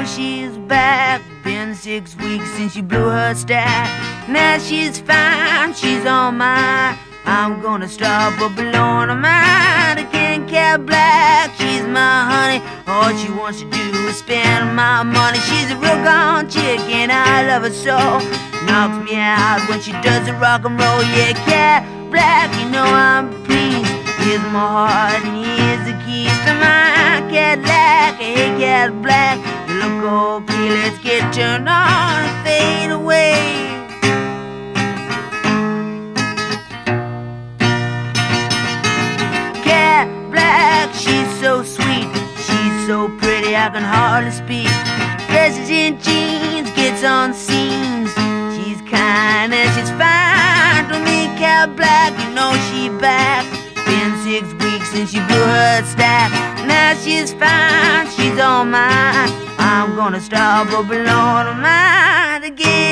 she's back. Been 6 weeks since she blew her stack. Now she's fine, she's all mine. I'm gonna stop her blowing her mind. I can't care black, she's my honey. All she wants to do is spend my money. She's a real gone chick and I love her so. Knocks me out when she does the rock and roll. Yeah, cat black, you know I'm pleased. Here's my heart and here's the keys to my Cadillac. Hey, cat black, you look okay, let's get turned on and fade away. Cat black, she's so sweet, she's so pretty I can hardly speak. Dresses in jeans, gets on scenes. She's kind and she's fine to me. Cat black, you know she back. Been 6 weeks since she blew her stack. Now she's fine, she's all mine. I'm gonna stop her blowing her mind again.